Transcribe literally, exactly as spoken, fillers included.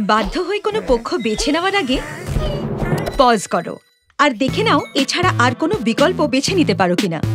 বাধ্য হয়ে কোনো পক্ষ বেছে নেওয়ার আগে পজ করো আর দেখে নাও এছাড়া আর কোনো বিকল্প বেছে নিতে পারো কিনা।